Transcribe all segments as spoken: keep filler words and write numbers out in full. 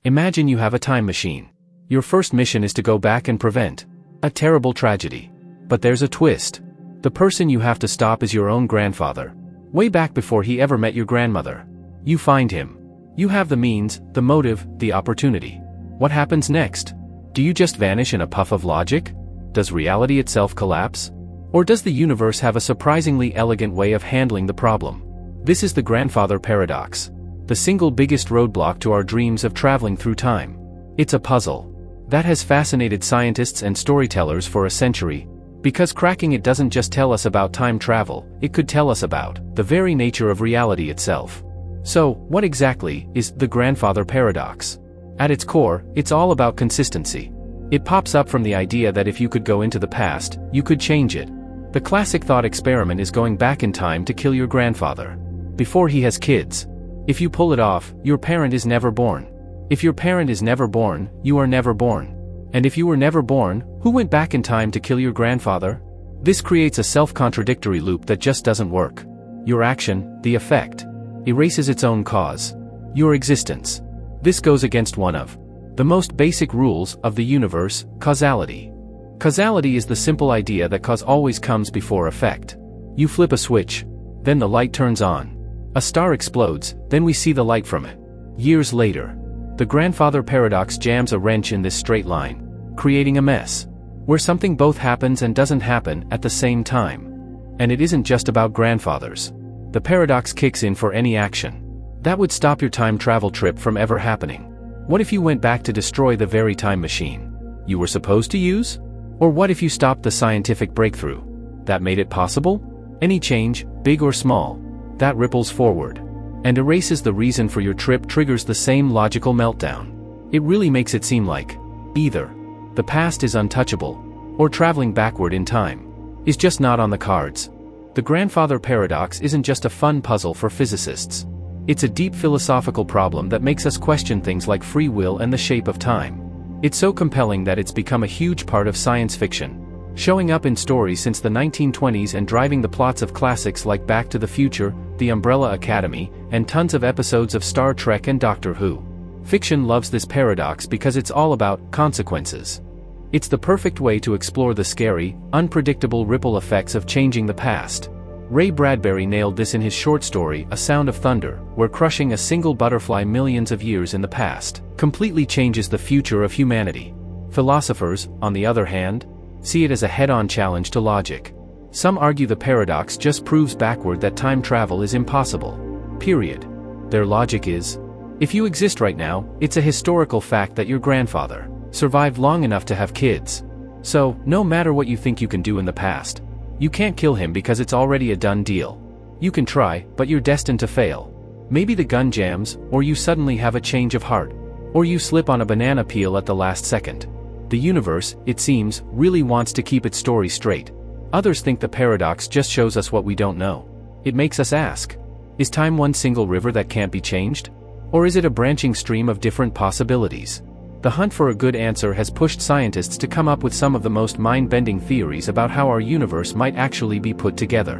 Imagine you have a time machine. Your first mission is to go back and prevent a terrible tragedy. But there's a twist. The person you have to stop is your own grandfather. Way back before he ever met your grandmother. You find him. You have the means, the motive, the opportunity. What happens next? Do you just vanish in a puff of logic? Does reality itself collapse? Or does the universe have a surprisingly elegant way of handling the problem? This is the grandfather paradox. The single biggest roadblock to our dreams of traveling through time. It's a puzzle that has fascinated scientists and storytellers for a century, because cracking it doesn't just tell us about time travel, it could tell us about the very nature of reality itself. So, what exactly is the grandfather paradox? At its core, it's all about consistency. It pops up from the idea that if you could go into the past, you could change it. The classic thought experiment is going back in time to kill your grandfather before he has kids. If you pull it off, your parent is never born. If your parent is never born, you are never born. And if you were never born, who went back in time to kill your grandfather? This creates a self-contradictory loop that just doesn't work. Your action, the effect, erases its own cause. Your existence. This goes against one of the most basic rules of the universe, causality. Causality is the simple idea that cause always comes before effect. You flip a switch, then the light turns on. A star explodes, then we see the light from it. Years later, the grandfather paradox jams a wrench in this straight line, creating a mess, where something both happens and doesn't happen at the same time. And it isn't just about grandfathers. The paradox kicks in for any action that would stop your time travel trip from ever happening. What if you went back to destroy the very time machine you were supposed to use? Or what if you stopped the scientific breakthrough that made it possible? Any change, big or small, that ripples forward and erases the reason for your trip triggers the same logical meltdown. It really makes it seem like either the past is untouchable, or traveling backward in time is just not on the cards. The grandfather paradox isn't just a fun puzzle for physicists. It's a deep philosophical problem that makes us question things like free will and the shape of time. It's so compelling that it's become a huge part of science fiction, showing up in stories since the nineteen twenties and driving the plots of classics like Back to the Future, The Umbrella Academy, and tons of episodes of Star Trek and Doctor Who. Fiction loves this paradox because it's all about consequences. It's the perfect way to explore the scary, unpredictable ripple effects of changing the past. Ray Bradbury nailed this in his short story, A Sound of Thunder, where crushing a single butterfly millions of years in the past completely changes the future of humanity. Philosophers, on the other hand, see it as a head-on challenge to logic. Some argue the paradox just proves backward that time travel is impossible. Period. Their logic is, if you exist right now, it's a historical fact that your grandfather survived long enough to have kids. So, no matter what you think you can do in the past, you can't kill him because it's already a done deal. You can try, but you're destined to fail. Maybe the gun jams, or you suddenly have a change of heart. Or you slip on a banana peel at the last second. The universe, it seems, really wants to keep its story straight. Others think the paradox just shows us what we don't know. It makes us ask, is time one single river that can't be changed? Or is it a branching stream of different possibilities? The hunt for a good answer has pushed scientists to come up with some of the most mind-bending theories about how our universe might actually be put together.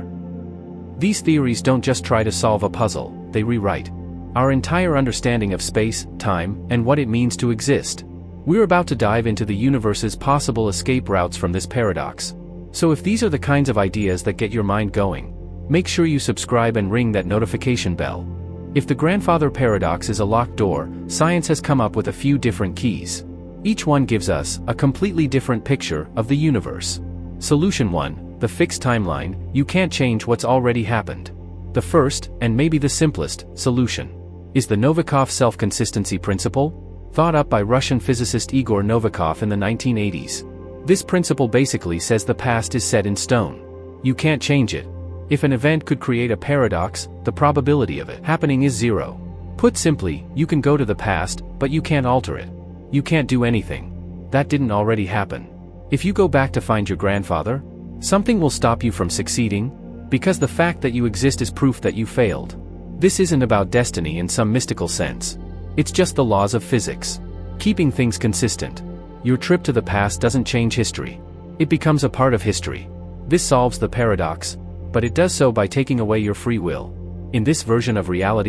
These theories don't just try to solve a puzzle, they rewrite our entire understanding of space, time, and what it means to exist. We're about to dive into the universe's possible escape routes from this paradox. So if these are the kinds of ideas that get your mind going, make sure you subscribe and ring that notification bell. If the grandfather paradox is a locked door, science has come up with a few different keys. Each one gives us a completely different picture of the universe. Solution one, the fixed timeline, you can't change what's already happened. The first, and maybe the simplest, solution is the Novikov Self-Consistency Principle, thought up by Russian physicist Igor Novikov in the nineteen eighties. This principle basically says the past is set in stone. You can't change it. If an event could create a paradox, the probability of it happening is zero. Put simply, you can go to the past, but you can't alter it. You can't do anything that didn't already happen. If you go back to find your grandfather, something will stop you from succeeding, because the fact that you exist is proof that you failed. This isn't about destiny in some mystical sense. It's just the laws of physics, keeping things consistent. Your trip to the past doesn't change history. It becomes a part of history. This solves the paradox, but it does so by taking away your free will. In this version of reality,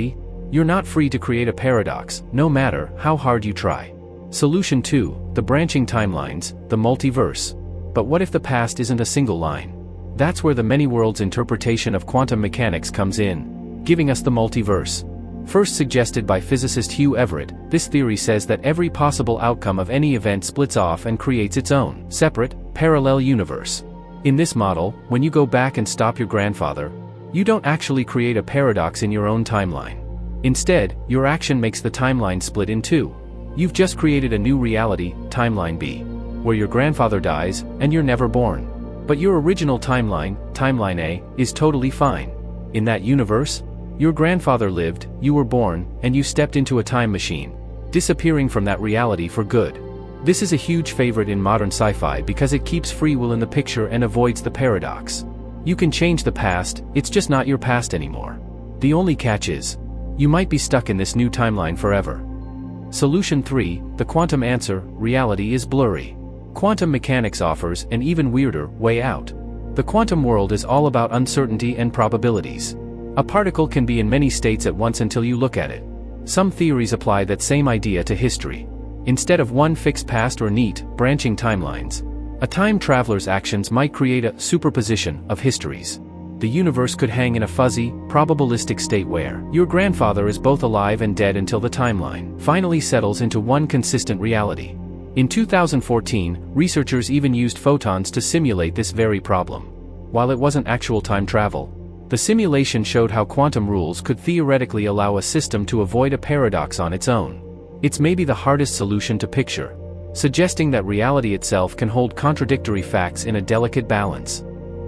You're not free to create a paradox, no matter how hard you try. Solution two, the branching timelines, the multiverse. But what if the past isn't a single line? That's where the many worlds interpretation of quantum mechanics comes in, giving us the multiverse. First suggested by physicist Hugh Everett, this theory says that every possible outcome of any event splits off and creates its own, separate, parallel universe. In this model, when you go back and stop your grandfather, you don't actually create a paradox in your own timeline. Instead, your action makes the timeline split in two. You've just created a new reality, Timeline B, where your grandfather dies, and you're never born. But your original timeline, Timeline A, is totally fine. In that universe, your grandfather lived, you were born, and you stepped into a time machine, disappearing from that reality for good. This is a huge favorite in modern sci-fi because it keeps free will in the picture and avoids the paradox. You can change the past, it's just not your past anymore. The only catch is, you might be stuck in this new timeline forever. Solution three, the quantum answer, reality is blurry. Quantum mechanics offers an even weirder way out. The quantum world is all about uncertainty and probabilities. A particle can be in many states at once until you look at it. Some theories apply that same idea to history. Instead of one fixed past or neat, branching timelines, a time traveler's actions might create a superposition of histories. The universe could hang in a fuzzy, probabilistic state where your grandfather is both alive and dead until the timeline finally settles into one consistent reality. In two thousand fourteen, researchers even used photons to simulate this very problem. While it wasn't actual time travel, the simulation showed how quantum rules could theoretically allow a system to avoid a paradox on its own. It's maybe the hardest solution to picture, suggesting that reality itself can hold contradictory facts in a delicate balance.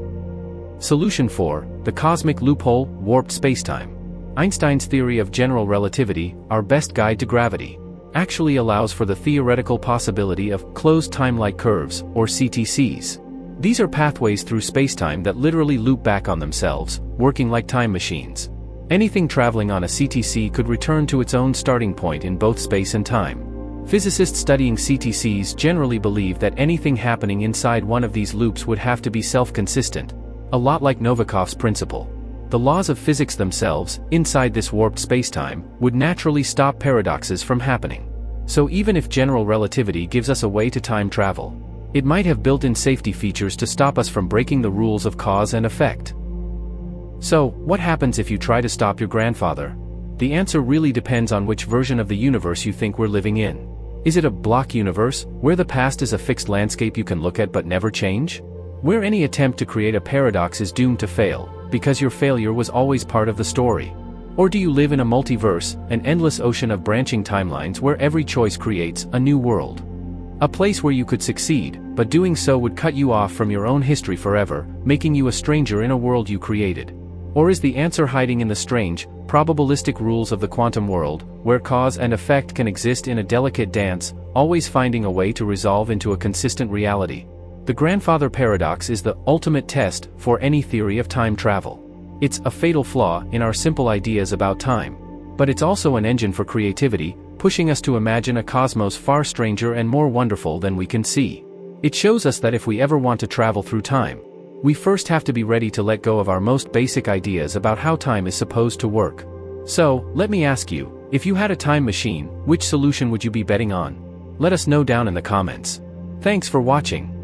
Solution four, the cosmic loophole, warped spacetime. Einstein's theory of general relativity, our best guide to gravity, actually allows for the theoretical possibility of closed time-like curves, or C T Cs. These are pathways through spacetime that literally loop back on themselves, working like time machines. Anything traveling on a C T C could return to its own starting point in both space and time. Physicists studying C T Cs generally believe that anything happening inside one of these loops would have to be self-consistent, a lot like Novikov's principle. The laws of physics themselves, inside this warped spacetime, would naturally stop paradoxes from happening. So even if general relativity gives us a way to time travel, it might have built-in safety features to stop us from breaking the rules of cause and effect. So, what happens if you try to stop your grandfather? The answer really depends on which version of the universe you think we're living in. Is it a block universe, where the past is a fixed landscape you can look at but never change? Where any attempt to create a paradox is doomed to fail, because your failure was always part of the story? Or do you live in a multiverse, an endless ocean of branching timelines where every choice creates a new world? A place where you could succeed, but doing so would cut you off from your own history forever, making you a stranger in a world you created. Or is the answer hiding in the strange, probabilistic rules of the quantum world, where cause and effect can exist in a delicate dance, always finding a way to resolve into a consistent reality? The grandfather paradox is the ultimate test for any theory of time travel. It's a fatal flaw in our simple ideas about time, but it's also an engine for creativity, pushing us to imagine a cosmos far stranger and more wonderful than we can see. It shows us that if we ever want to travel through time, we first have to be ready to let go of our most basic ideas about how time is supposed to work. So, let me ask you, if you had a time machine, which solution would you be betting on? Let us know down in the comments. Thanks for watching.